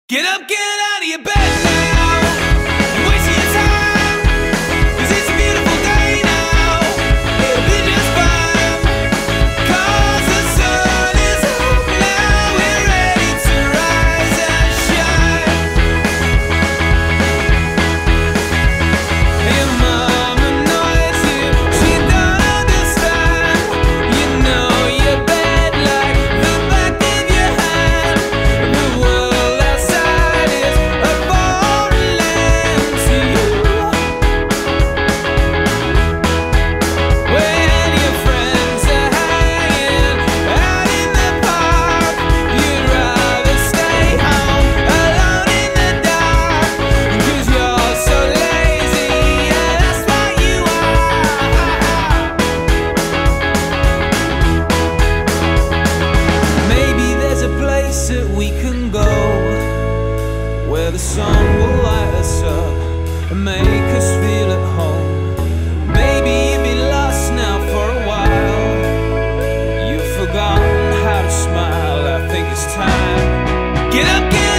Get up, get out of your bed now. You're wasting your time, 'cause it's a beautiful day now. It'll be just fine, 'cause the sun is up now. We're ready to rise and shine. Your mama knows you, she don't understand. You know your bed like the back of your hand. The world outside is a foreign land to you. When your friends are hanging out in the park, you'd rather stay home alone in the dark, 'cause you're so lazy, yeah, that's what you are. Maybe there's a place that we can go, where the sun will light us up and make us feel at home. Maybe you've been lost now for a while, you've forgotten how to smile. I think it's time. Get up, get